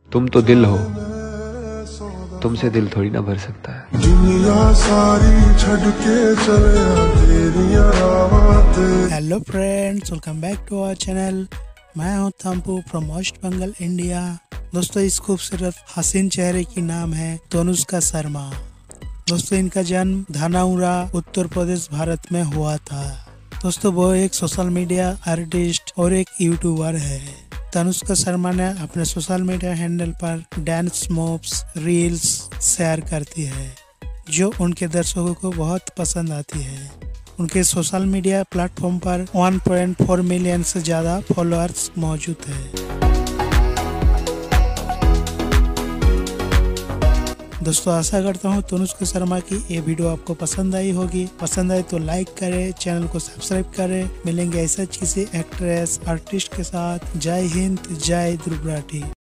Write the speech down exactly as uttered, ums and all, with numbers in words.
तुम तो दिल हो, तुमसे दिल थोड़ी ना भर सकता है। दुनिया सारी छड़ के चले तेरिया रावते। Hello friends, welcome back to our channel. मैं हूं थम्पू फ्रॉम वेस्ट बंगाल, इंडिया। दोस्तों, इस खूबसूरत हसीन चेहरे की नाम है तनुष्का शर्मा। दोस्तों, इनका जन्म धानाउरा, उत्तर प्रदेश, भारत में हुआ था। दोस्तों, वो एक सोशल मीडिया आर्टिस्ट और एक यूट्यूबर है। तनुष्का शर्मा ने अपने सोशल मीडिया हैंडल पर डांस मूव्स, रील्स शेयर करती है, जो उनके दर्शकों को बहुत पसंद आती है। उनके सोशल मीडिया प्लेटफॉर्म पर एक पॉइंट चार मिलियन से ज़्यादा फॉलोअर्स मौजूद है। दोस्तों, आशा करता हूँ तनुष्का शर्मा की ये वीडियो आपको पसंद आई होगी। पसंद आए तो लाइक करें, चैनल को सब्सक्राइब करें। मिलेंगे ऐसा किसी एक्ट्रेस आर्टिस्ट के साथ। जय हिंद, जय ध्रुव राठी।